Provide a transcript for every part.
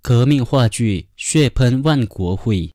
革命话剧血喷万国会。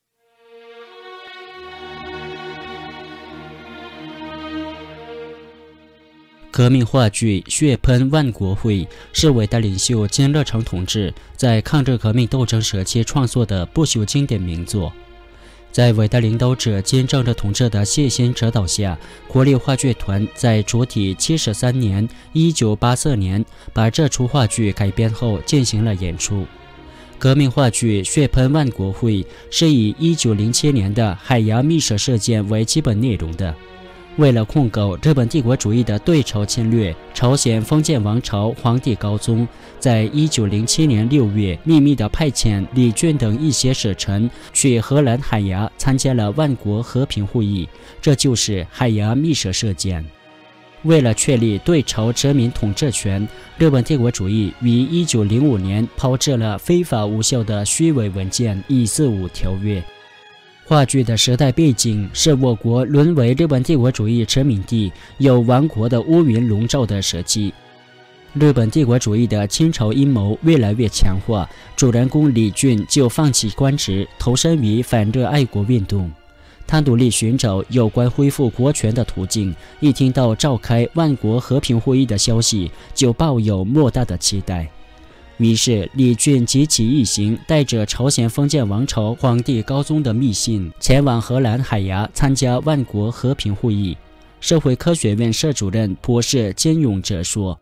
革命话剧血喷万国会是伟大领袖金日成同志在抗日革命斗争时期创作的不朽经典名作。在伟大领导者金正日同志的细心指导下，国立话剧团在主体73年1984年把这出话剧改编后进行了演出。革命话剧血喷万国会是以1907年的海牙密使事件为基本内容的。为了控告日本帝国主义的对朝侵略，朝鲜封建王朝皇帝高宗在1907年6月秘密地派遣李俊等一些使臣去荷兰海牙参加了万国和平会议，这就是海牙密使事件。为了确立对朝殖民统治权，日本帝国主义于1905年炮制了非法无效的虚伪文件《145条约》。话剧的时代背景是我国沦为日本帝国主义殖民地，有亡国的乌云笼罩的时期。日本帝国主义的侵朝阴谋越来越强化，主人公李俊就放弃官职，投身于反日爱国运动。他努力寻找有关恢复国权的途径，一听到召开万国和平会议的消息，就抱有莫大的期待。于是李俊及其一行带着朝鲜封建王朝皇帝高宗的密信，前往荷兰海牙参加万国和平会议。社会科学院社主任博士金永哲说：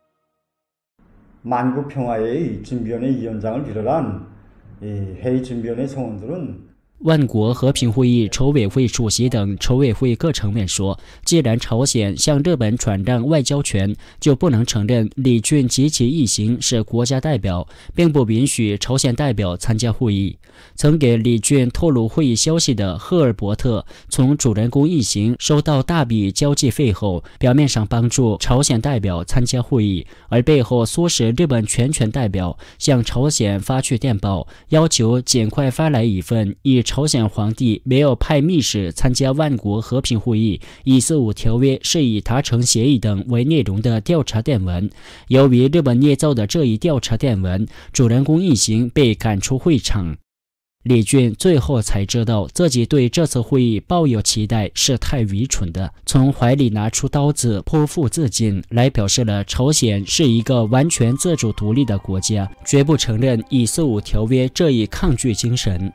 만국평화회의준비위원회이영장을비롯한 万国和平会议筹委会主席等筹委会各成员说，既然朝鲜向日本转让外交权，就不能承认李俊及其一行是国家代表，并不允许朝鲜代表参加会议。曾给李俊透露会议消息的赫尔伯特从主人公一行收到大笔交际费后，表面上帮助朝鲜代表参加会议，而背后唆使日本全权代表向朝鲜发去电报，要求尽快发来一份以朝鲜皇帝没有派密使参加万国和平会议145条约是已达成协议等为内容的调查电文。由于日本捏造的这一调查电文，主人公一行被赶出会场。李俊最后才知道自己对这次会议抱有期待是太愚蠢的，从怀里拿出刀子剖腹自尽，来表示了朝鲜是一个完全自主独立的国家，绝不承认145条约这一抗拒精神。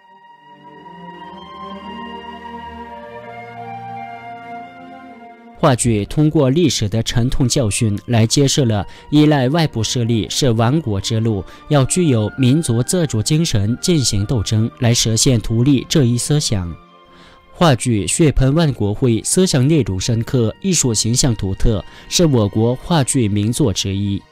话剧通过历史的沉痛教训来揭示了依赖外部势力是亡国之路，要具有民族自主精神进行斗争，来实现独立这一思想。话剧血喷万国会思想内容深刻，艺术形象独特，是我国话剧名作之一。